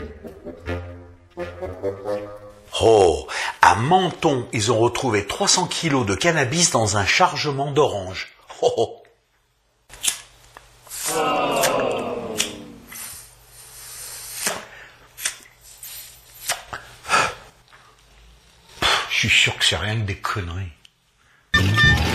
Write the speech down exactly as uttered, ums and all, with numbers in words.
Oh, à Menton, ils ont retrouvé trois cents kilos de cannabis dans un chargement d'orange. Oh, oh. Je suis sûr que c'est rien que des conneries.